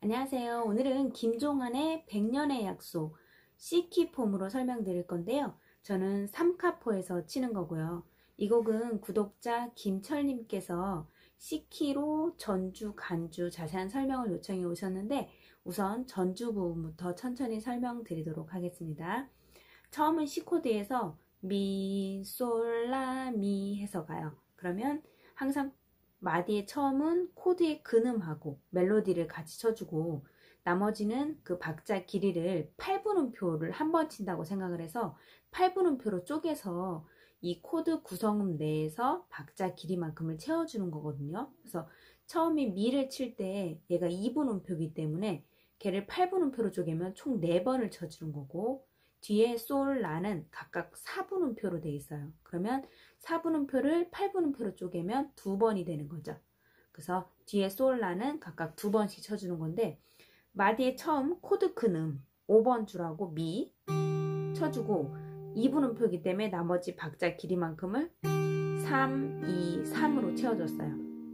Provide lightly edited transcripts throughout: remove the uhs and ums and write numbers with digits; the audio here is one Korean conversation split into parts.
안녕하세요. 오늘은 김종환의 100년의 약속 C키 폼으로 설명드릴 건데요. 저는 3카포에서 치는 거고요. 이 곡은 구독자 김철님께서 C키로 전주, 간주 자세한 설명을 요청해 오셨는데 우선 전주 부분부터 천천히 설명드리도록 하겠습니다. 처음은 C코드에서 미, 솔, 라, 미 해서 가요. 그러면 항상 마디의 처음은 코드의 근음하고 멜로디를 같이 쳐주고 나머지는 그 박자 길이를 8분음표를 한 번 친다고 생각을 해서 8분음표로 쪼개서 이 코드 구성음 내에서 박자 길이만큼을 채워주는 거거든요. 그래서 처음에 미를 칠 때 얘가 2분음표이기 때문에 걔를 8분음표로 쪼개면 총 4번을 쳐주는 거고 뒤에 솔, 라는 각각 4분음표로 돼 있어요. 그러면 4분음표를 8분음표로 쪼개면 2번이 되는 거죠. 그래서 뒤에 솔, 라는 각각 2번씩 쳐주는 건데 마디의 처음 코드 근음 5번 줄하고 미 쳐주고 2분음표이기 때문에 나머지 박자 길이만큼을 3, 2, 3으로 채워줬어요.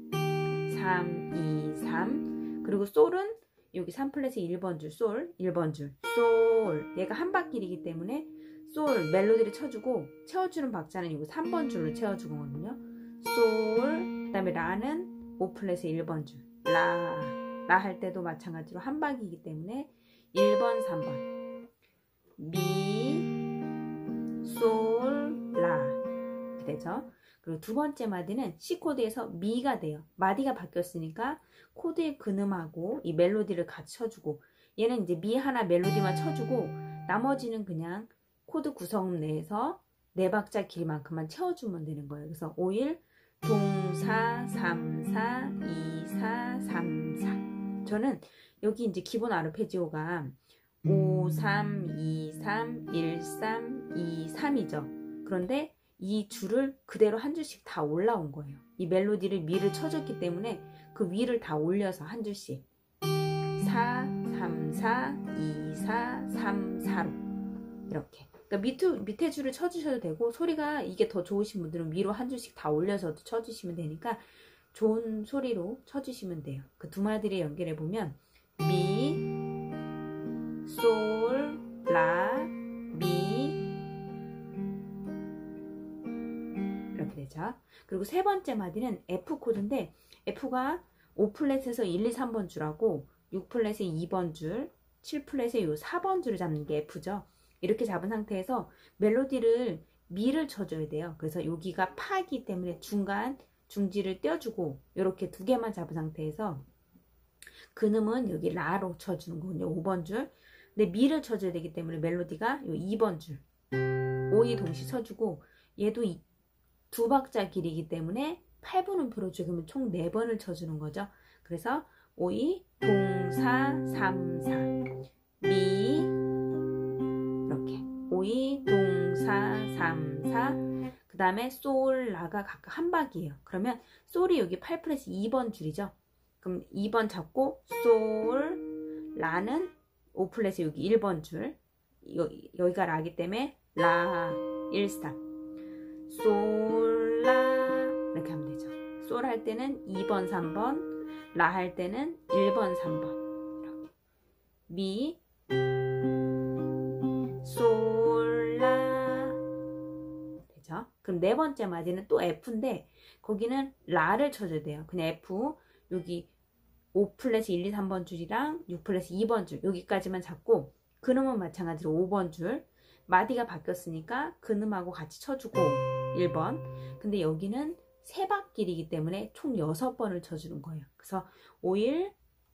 3, 2, 3 그리고 솔은 여기 3플랫의 1번 줄, 솔, 1번 줄, 솔 얘가 한 바퀴이기 때문에 솔 멜로디를 쳐주고 채워주는 박자는 이거 3번 줄로 채워주거든요. 솔, 그 다음에 라는 5플랫의 1번 줄, 라 할 때도 마찬가지로 한 바퀴이기 때문에 1번, 3번 미, 솔, 라 이렇게 되죠. 그리고 두 번째 마디는 C코드에서 미가 돼요. 마디가 바뀌었으니까 코드의 근음하고 이 멜로디를 같이 쳐주고 얘는 이제 미 하나 멜로디만 쳐주고 나머지는 그냥 코드 구성음 내에서 4박자 길이만큼만 채워주면 되는 거예요. 그래서 5일 동사 3, 4, 2, 4, 3, 4 저는 여기 이제 기본 아르페지오가 5, 3, 2, 3, 1, 3, 2, 3이죠. 그런데 이 줄을 그대로 한 줄씩 다 올라온 거예요. 이 멜로디를 미를 쳐줬기 때문에 그 위를 다 올려서 한 줄씩 4, 3, 4, 2, 4, 3, 4로 이렇게 그러니까 밑에 줄을 쳐주셔도 되고 소리가 이게 더 좋으신 분들은 위로 한 줄씩 다 올려서도 쳐주시면 되니까 좋은 소리로 쳐주시면 돼요. 그 두 마디를 연결해 보면 미, 솔, 라, 미 이렇게 되죠. 그리고 세 번째 마디는 F 코드인데 F가 5플랫에서 1, 2, 3번 줄하고 6플랫의 2번 줄, 7플랫의 요 4번 줄을 잡는 게 F죠. 이렇게 잡은 상태에서 멜로디를 미를 쳐줘야 돼요. 그래서 여기가 파이기 때문에 중간 중지를 떼어주고 이렇게 두 개만 잡은 상태에서 근음은 여기 라로 쳐주는 거거든요. 5번 줄. 근데 미를 쳐줘야 되기 때문에 멜로디가 요 2번 줄 5이 동시에 쳐주고 얘도 두 박자 길이기 때문에 8분음표로 죽으면 총 4번을 쳐주는 거죠. 그래서 5, 2, 동사 3, 4 미 이렇게 5, 2, 동사 3, 4 그 다음에 솔, 라가 각각 한 박이에요. 그러면 솔이 여기 8플랫 2번 줄이죠. 그럼 2번 잡고 솔, 라는 5플랫에 여기 1번 줄 여기가 라기 때문에 라 1, 3 솔, 라 이렇게 하면 되죠. 솔 할 때는 2번, 3번 라 할 때는 1번, 3번 이렇게 미, 솔, 라 되죠. 그럼 네 번째 마디는 또 F인데 거기는 라를 쳐줘야 돼요. 그냥 F 여기 5플랫 1, 2, 3번 줄이랑 6플랫 2번 줄 여기까지만 잡고 근음은 마찬가지로 5번 줄 마디가 바뀌었으니까 근음하고 같이 쳐주고 1번 근데 여기는 세 바퀴이기 때문에 총 6번을 쳐주는 거예요. 그래서 5일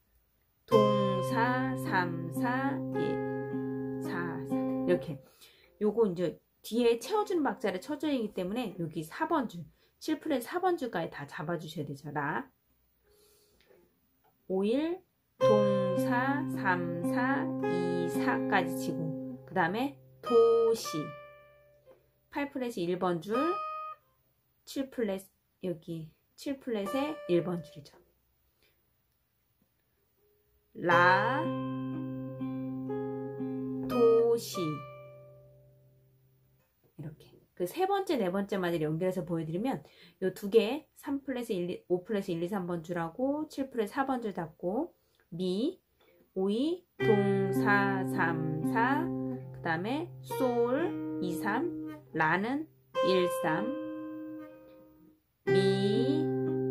동사 3, 4, 1, 4, 4 이렇게 요거 이제 뒤에 채워주는 박자를 쳐줘야 하기 때문에 여기 4번 줄 7플랫 4번 줄까지 다 잡아주셔야 되죠. 라 5일 동사 3, 4, 2, 4까지 치고 그 다음에 도시 8플랫이 1번 줄 7플랫 여기 7플랫에 1번 줄이죠. 라 도시 이렇게 그 세 번째 네 번째 마디를 연결해서 보여드리면 요 두 개 3플랫에 5플랫에 1, 2, 3번 줄하고 7플랫 4번 줄 잡고 미 5이 동사 3, 4, 그 다음에 솔 2, 3, 라는 1, 3, 미,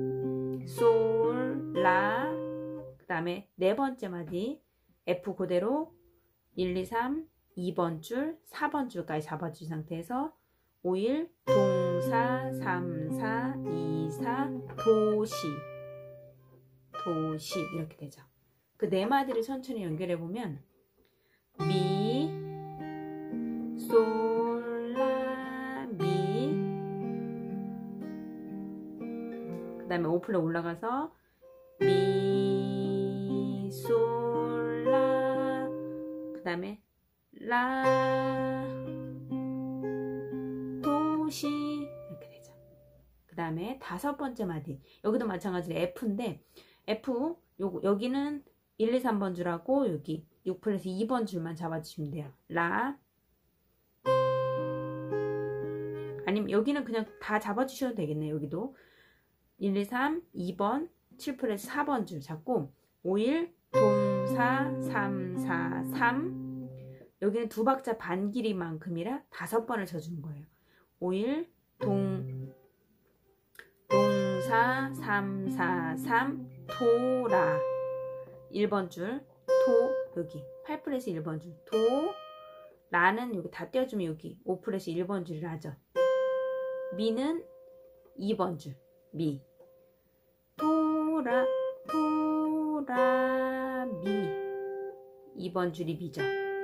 솔, 라, 그 다음에 네 번째 마디 F 그대로 1, 2, 3, 2번 줄, 4번 줄까지 잡아준 상태에서 5, 1, 동사 3, 4, 2, 4, 도시, 도시 이렇게 되죠. 그 네 마디를 천천히 연결해 보면 미, 솔, 라, 미, 그 다음에 5플랫 올라가서 미, 솔, 라, 그 다음에 라, 도시 이렇게 되죠. 그 다음에 다섯 번째 마디 여기도 마찬가지로 F인데 F 여기는 1, 2, 3번 줄하고 여기 6플랫 2번 줄만 잡아주시면 돼요. 라, 아니면 여기는 그냥 다 잡아주셔도 되겠네요. 여기도 1, 2, 3, 2번 7플랫 4번 줄 잡고 5, 1 동사 3, 4, 3 여기는 두 박자 반 길이만큼이라 5번을 쳐주는 거예요. 5, 1 동사 3, 4, 3 도라 1번 줄 도 여기 8플랫 1번 줄 도 라는 여기 다 떼어주면 여기 5플랫 1번 줄을 하죠. 미는 2번 줄 미 도라 미 2번 줄이 미죠.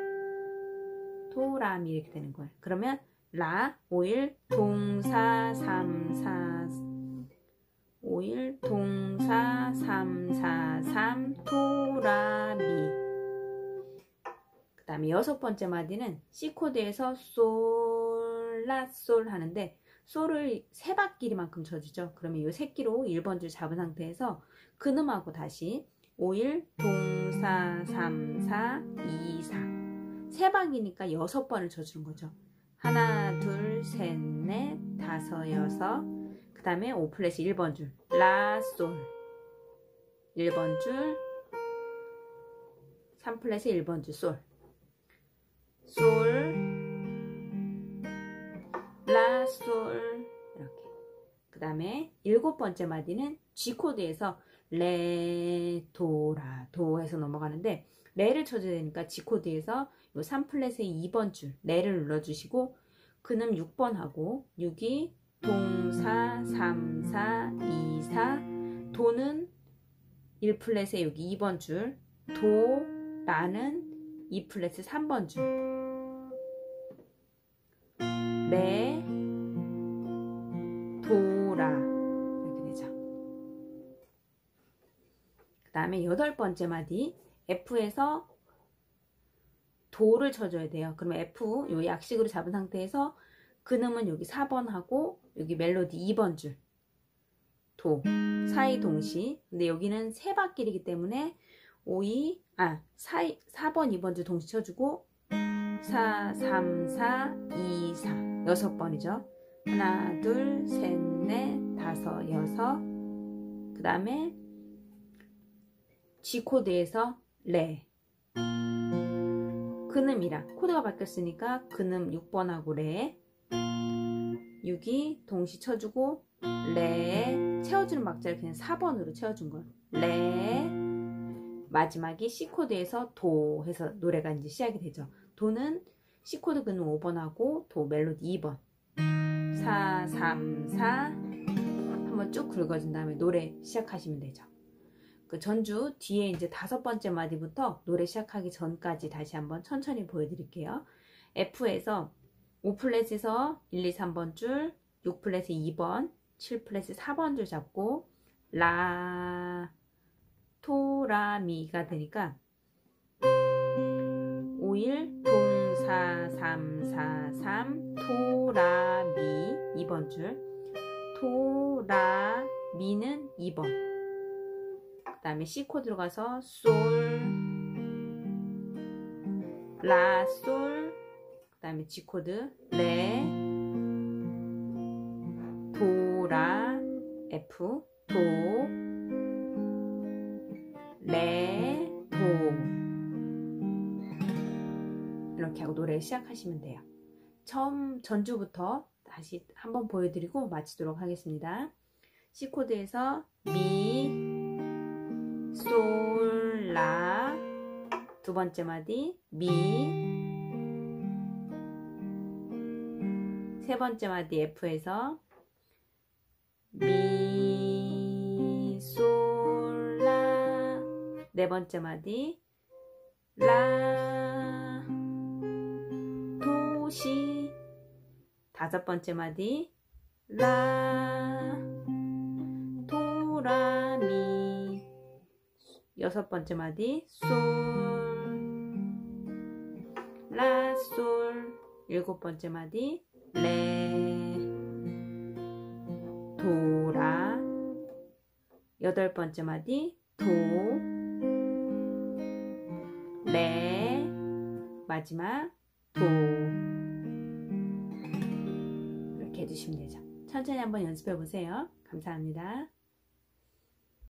도라미 이렇게 되는 거예요. 그러면 라 5, 1 동사 3, 4 5, 1 동사 3, 4, 3 도라미 그 다음에 여섯 번째 마디는 C 코드에서 솔, 라, 솔 하는데 솔을 세 바퀴만큼 쳐주죠. 그러면 이 새끼로 1번 줄 잡은 상태에서 근음하고 다시 5, 1 동사 3, 4, 2, 4 세 방이니까 6번을 쳐주는 거죠. 하나, 둘, 셋, 넷, 다섯, 여섯 그 다음에 5플랫 1번 줄 라, 솔 1번 줄 3플랫 1번 줄 솔 라, 솔 이렇게 그 다음에 7번째 마디는 G 코드에서 레, 도, 라, 도 해서 넘어가는데 레를 쳐줘야 되니까 G 코드에서 요 3플랫의 2번 줄 레를 눌러주시고 근음 6번 하고 6이 동사 3, 4, 2, 4 도는 1플랫의 여기 2번 줄 도, 라는 2플랫의 3번 줄 레, 도라 이렇게 되죠. 그 다음에 8번째 마디 F에서 도를 쳐줘야 돼요. 그러면 F 요 약식으로 잡은 상태에서 근음은 여기 4번 하고 여기 멜로디 2번 줄 도 사이 동시 근데 여기는 세 바퀴이기 때문에 4번 2번 줄 동시 쳐주고 4, 3, 4, 2, 4 6번이죠. 하나, 둘, 셋, 넷, 다섯, 여섯 그 다음에 G 코드에서 레 근음이랑 코드가 바뀌었으니까 근음 6번하고 레 6이 동시 쳐주고 레 채워주는 박자를 그냥 4번으로 채워준 거예요. 레 마지막이 C 코드에서 도 해서 노래가 이제 시작이 되죠. 도는 C 코드 근음 5번하고 도 멜로디 2번 4, 3, 4 한번 쭉 긁어준 다음에 노래 시작하시면 되죠. 그 전주 뒤에 이제 5번째 마디부터 노래 시작하기 전까지 다시 한번 천천히 보여드릴게요. F에서 5플랫에서 1, 2, 3번 줄 6플랫에 2번 7플랫에 4번 줄 잡고 라, 토, 라, 미가 되니까 5, 1 동사 3, 4, 3 토, 라, 미 2번 줄 토, 라, 미는 2번 그 다음에 C 코드로 가서 솔, 라, 솔 그 다음에 G 코드 레, 도, 라, F, 도, 레, 도 이렇게 하고 노래 시작하시면 돼요. 처음 전주부터 다시 한번 보여드리고 마치도록 하겠습니다. C 코드에서 미, 솔, 라, 두 번째 마디 미, 세 번째 마디 F에서 미, 솔, 라, 네 번째 마디 라, 도, 시, 다섯 번째 마디 라, 도, 라, 미, 여섯 번째 마디 솔, 라, 솔, 일곱 번째 마디 레, 도, 라, 여덟 번째 마디 도, 레, 마지막 도. 이렇게 해주시면 되죠. 천천히 한번 연습해 보세요. 감사합니다.